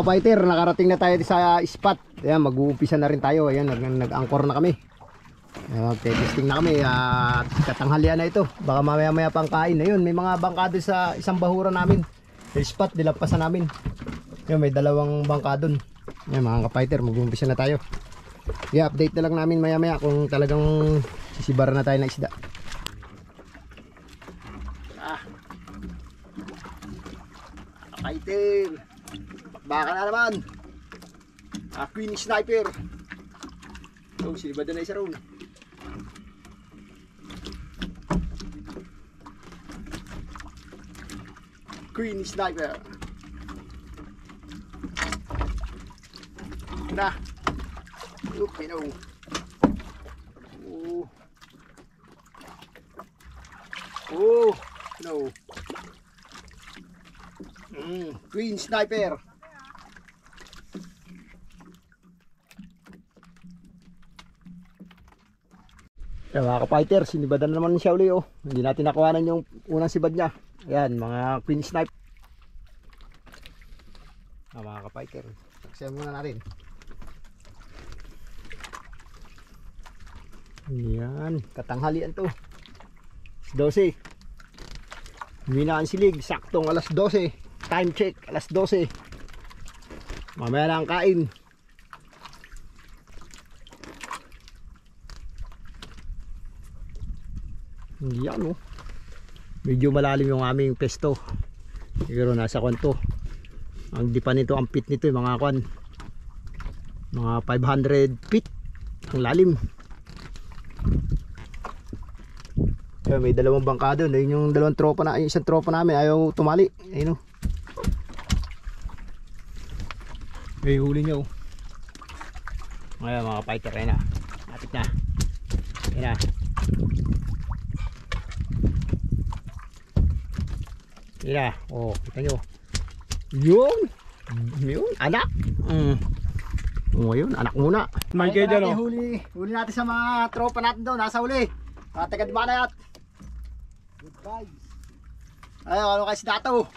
fighter, nakarating na tayo sa spot. Ayan, mag-uumpisa na rin tayo. Ayan, nag-anchor na kami. Testing na kami. Katanghalian na ito. Baka mamaya-maya pang kain. Ayun, may mga bangka doon sa isang bahura namin. Sa spot, dilampasan namin. Ayan, may dalawang bangka doon. Ayan, mga ka-fighter, mag-uumpisa na tayo. Update na lang namin maya-maya kung talagang sisibaran na tayo ng isda. Fighter, baka na naman. Queen Sniper. Sinibad na isa roon. Queen Sniper. Na. Okay, no. Oh, no. Queen Sniper. Yan mga ka-fighter, sinibadan na naman siya uli oh. Hindi natin nakuhanan yung unang sibad niya. Ayan, mga Queen Sniper. Mga ka-fighter, saksiyan muna natin. Ayan, katanghalian to. 12. Huminaan silig, saktong alas 12. Time check, alas 12. Mamaya na ang kain. Yan oh. Medyo malalim yung aming pesto. Siguro nasa kwanto. Ang dipa nito, ang pit nito yung mga kwan. Mga 500 feet ang lalim. Ayan, may dalawang bangka doon. Ayun yung dalawang tropa na, yung isang tropa namin ayaw tumali. Ayun oh. May huli nyo. Ayan mga fighter, ayun na. Lapit na. Ayun na. Ayun na. Oh, kita nyo. Yun. Yun, anak. Oh, yun, anak muna. May kayo dyan oh. Huli natin sa mga tropa natin doon. Nasa huli. Tagad manayat. Goodbye. Ayun, ano kayo si Dato?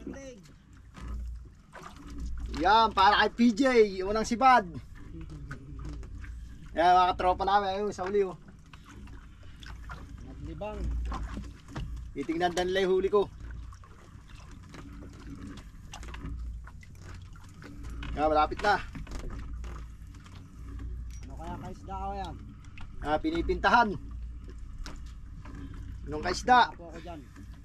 Yan, para kay PJ, unang sibad. Yan, mga tropa namin, ayun, sa huli oh. Naglibang. Titignan na nila yung huli ko. Yan, malapit na. Ano kaya kaisda ko yan? Pinipintahan. Anong kaisda? Ako dyan.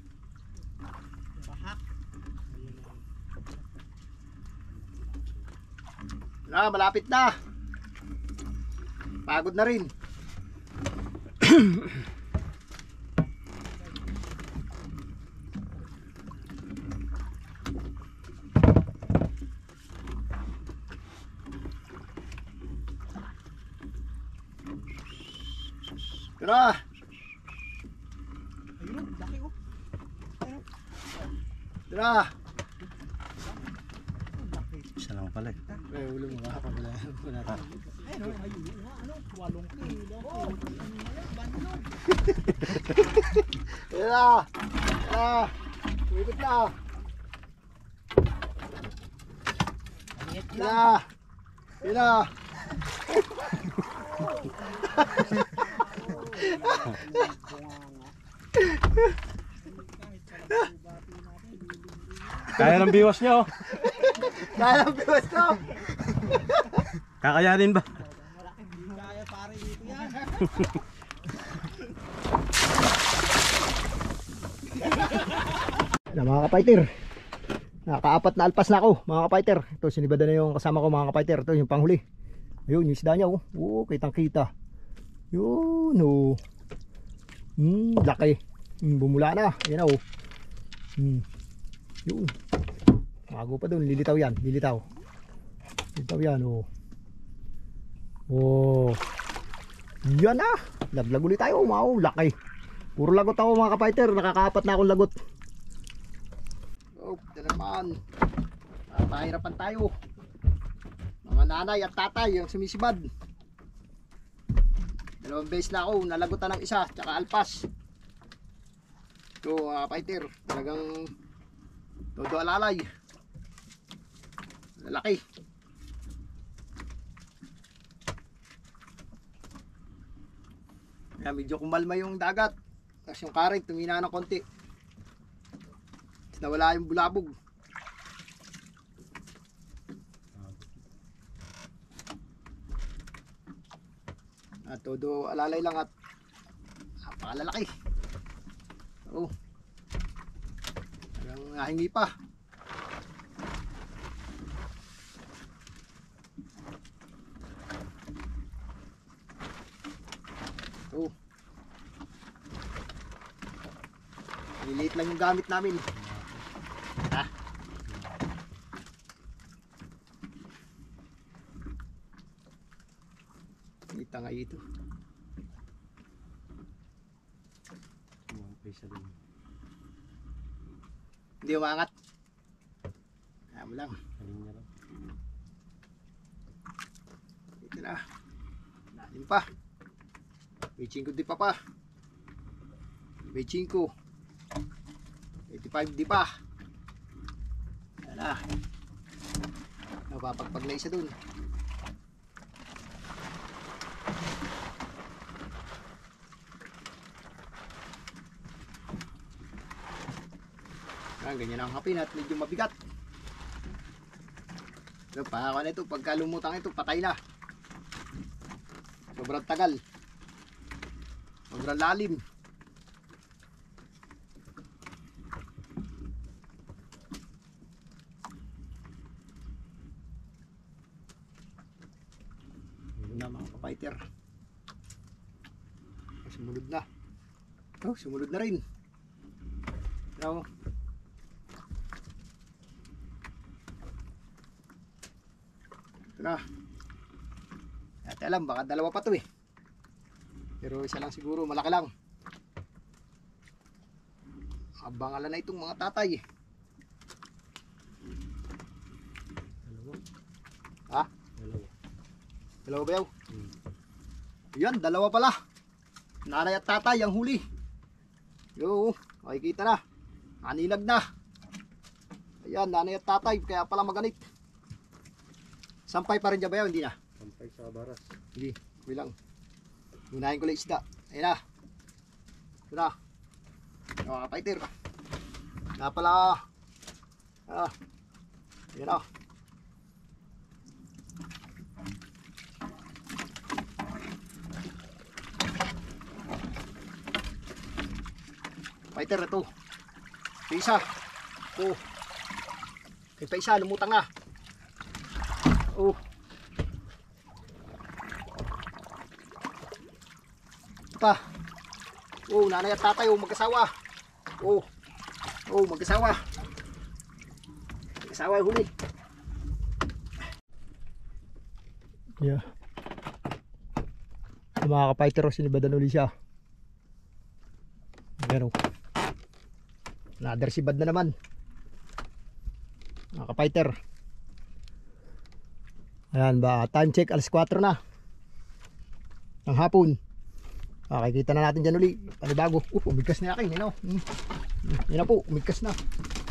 Malapit na. Pagod na rin. Tara. Ayun, laki oh. Tara. Isa lang pala eh. Ulo mo nga pala. Ano, ano, 8 kilo. Oh, bandog. Tara. Tara. Uwipit na. Tara. Tara. Kaya ng biwas nyo. Kaya ng biwas nyo. Kakayanin ba? Kaya pare dito yan. Na mga ka-fighter, nakaapat na alpas na ako mga ka-fighter. Ito sinibada na yung kasama ko mga ka-fighter. Ito yung panghuli. Ayun yung isda niya oh. Oo, kitang kita. Yun oh. Laki. Bumula na. Yan oh. Yun. Mago pa doon. Lilitaw yan. Lilitaw. Lilitaw yan oh. Oh. Yan ah. Laglag ulit tayo. Wow, laki. Puro lagot ako mga ka-fighter. Nakakaapat na akong lagot. Oh, ito naman. Pahirapan tayo. Mga nanay at tatay yung sumisibad. Dalawang beses na ako nalagutan ng isa tsaka alpas. Ito fighter, talagang todo alalay. Lalaki. Kaya medyo kumalma yung dagat. Tapos yung karing tumina ng konti. Tapos nawala yung bulabog. At todo alalay lang at napakalalaki. Oo. Hanggang nahingi pa. Oo. Liliit lang yung gamit namin. Ha? Kita nga ito. Isa din. Hindi umangat. Kaya mo lang. Alin niya lang. Ito na. Lalim pa. May 5 di pa pa. May 5. 85 di pa. Yan na. Napapagpag na isa dun. Ganyan ang hapin at medyo mabigat. Pero pa ako na ito, pagka lumutang ito, patay na. Sobrang tagal. Sobrang lalim. Yun na mga kapiter. Sumunod na. Oh, sumunod na rin. Pero na. At alam, baka dalawa pa to eh. Pero isa lang siguro, malaki lang. Abangalan na itong mga tatay eh. Dalawa. Ha? Dalawa. Dalawa ba yaw? Yan, dalawa pala. Nanay at tatay ang huli. Yo, makikita na. Aninag na. Ayan, nanay at tatay, kaya pala maganit. Sampay pa rin dyan ba yun? Hindi na. Sampay sa baras. Hindi, bilang. Unahin ko lang isda. Ayan na. Ito na. Mga kapiter. Na pala. Ayan na. Fighter ito. Ito isa. Ito. Ito pa isa, lumutang na. Oh. Pa. Oh, nanay at tatay oh, mag-asawa. Oh. Oh, mag-asawa. Mag-asawa yung huli. Yeah. Mga ka-fighter, sinibadan uli siya. Ayan oh. Another sibad na naman. Mga ka-fighter. Ayan ba, time check alas 4 na ng hapon. Kikita na natin dyan uli. Panibago. Umigkas na akin. Yan na po, umigkas na.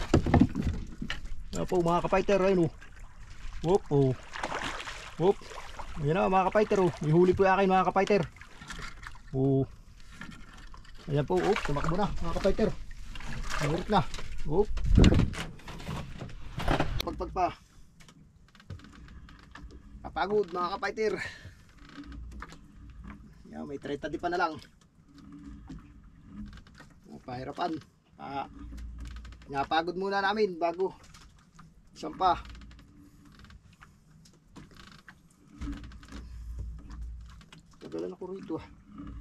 Yan po mga ka-fighter. Ayan o. Whoop, oh. Whoop. Ayan na mga ka-fighter oh. May huli po yung akin mga ka-fighter. Oh. Ayan po, oh. Tumakbo na mga ka-fighter. Namurit na. Whoop. Pagpag pa. Kapagod mga kapaitir. Yan, may 30 di pa na lang. Pahirapan. Napagod muna namin bago isang pa. Tagalan ako rito ah.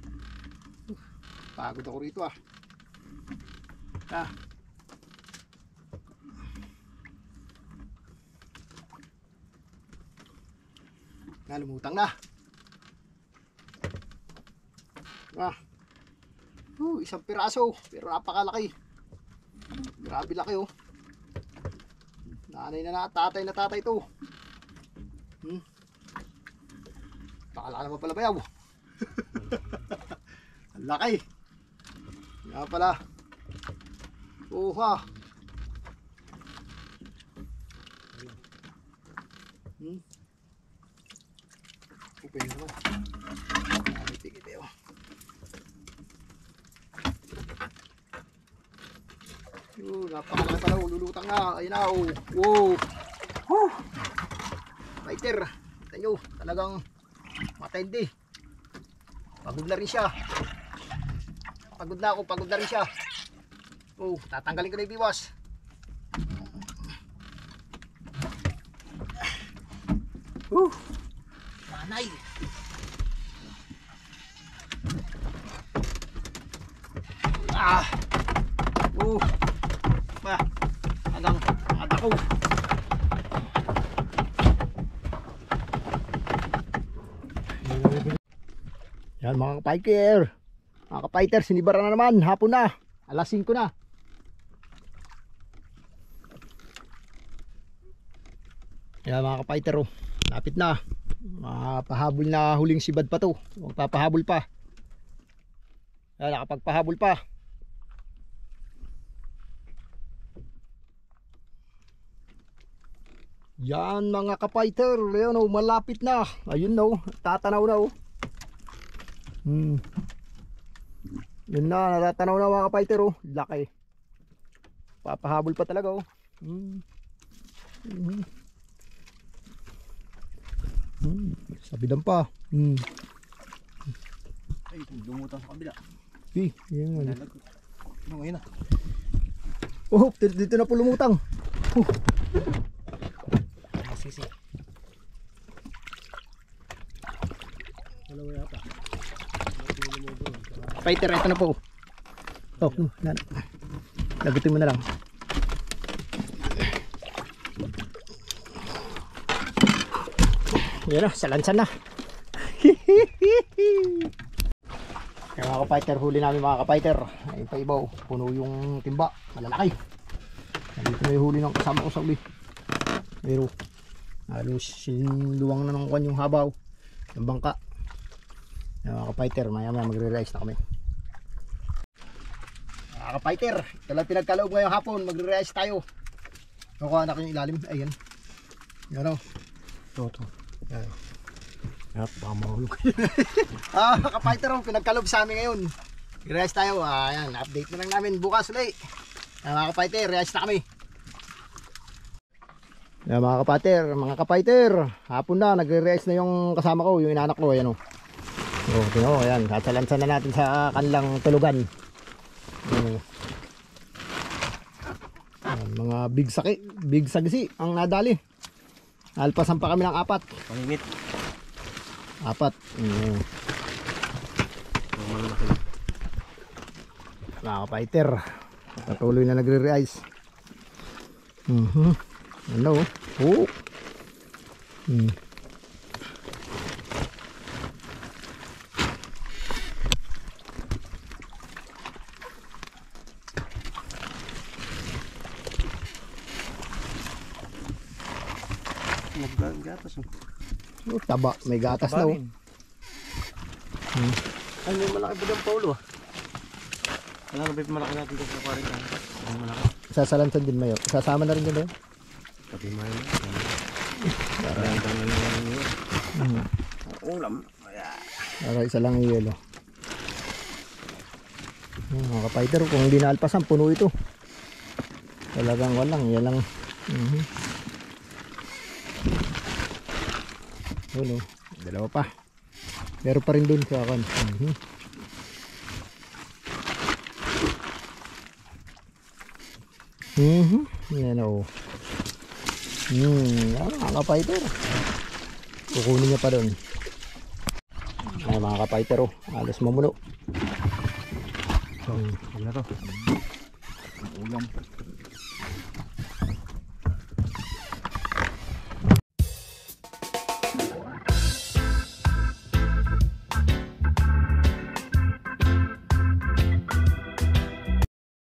Pagod ako rito ah. Lumutang na. Isang piraso pero napakalaki. Grabe laki oh. Nanay na tatay to. Pakalaki naman pala bayaw. Ang laki. Nga pala. Open naman. Tigit eh. Napakalaki pala. Lulutang na. Ayun na. Wow. Woo. Fighter. Kita nyo. Talagang matindi. Pagod na rin siya. Pagod na ako. Pagod na rin siya. Oh, tatanggalin ko na yung biwas. Manay. Ba, hanggang ko. Yan mga kapiker. Mga kapiker, sinibara na naman. Hapon na. Alas 5 na. Yan mga kapiker, oh. Lapit na. Pahabol na huling sibad pa to. Huwag papahabol pa. Yan, nakapagpahabol pa. Yan mga kapiker. Yan, oh, malapit na. Ayun na, oh. Tatanaw na, oh. Yun na, natatanaw na mga kapiker, oh. Laki. Papahabol pa talaga, oh. Sabidan pa. Ay, lumutang sa kabila. Yan. Ano ngayon na? Oh, dito na po lumutang. Sisi. Dalawa yata. Fighter, ito na po. Oh, lagutin mo na lang. Yan na, salansan na. Kaya mga kapiker, huli namin mga kapiker. Ayun pa ibaw, puno yung timba, malalaki. Nandito na yung huli ng kasama ko sa uli. Pero halos sinuwang na ng kwan yung habaw ng bangka. Yan mga kapiker, maya maya magre-rise na kami. Mga kapiker, ito lang pinagkaloob ngayong hapon, magre-rise tayo. Nakuha na ko yung ilalim, ayan. Yan o. Ito. Yan. Baka mahulog. Kapiter, pinagkalob sa amin ngayon. I-rise tayo. Ayan, update na lang namin bukas ulit. Mga kapiter, rise na kami. Yan mga kapiter, hapon na, nagre-rise na yung kasama ko, yung inanak ko. Ayan o. So, ayan, sasalansan na natin sa kanilang tulugan. Ayan, mga big sagisi ang nadali. Alpasan pa kami ng 4. Pangingit. 4. Mga kapiter, patuloy na nagre-rise. Ano? Oh. Gatas. Oh, taba, may gatas na oh. Ay, may malaki pa dyan, Paulo. Wala na ba yung malaki natin dito sa paring ka? Ang malaki. Sasalansan din mayo. Sasama na rin yun eh. Tabi mo yun. Parang na lang yun. Ulam. Para isa lang yung yelo. Mga kapiter, kung hindi naalpasan, puno ito. Talagang walang, yan lang. Yun oh, dalawa pa. Meron pa rin dun sa akin. Yan o. Mga kapiter. Kukunin niya pa dun. Ay mga kapiter o. Alas mamuno. Huwag na to. Ulam.